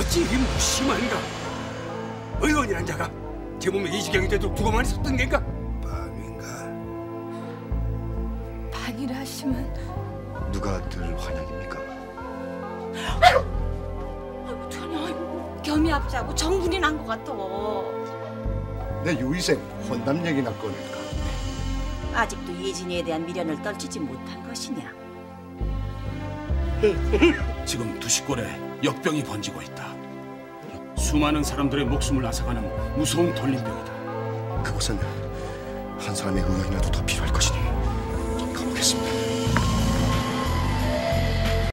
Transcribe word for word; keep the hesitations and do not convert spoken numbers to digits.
어찌 이리 무심한가? 의원이란 자가 제 몸에 이 지경이 되도록 두고만 있었던 겐가? 반인가? 반이라 하시면 누가 들 환영입니까? 아이고, 아이고 전혀 겸이 앞지하고 정분이 난 것 같아. 내 유이생 혼남 얘기나 꺼낼까? 아직도 예진이에 대한 미련을 떨치지 못한 것이냐? 지금 두시골에 역병이 번지고 있다. 수많은 사람들의 목숨을 앗아가는 무서운 돌림병이다. 그곳엔 한 사람의 의원이라도 더 필요할 것이니 가보겠습니다.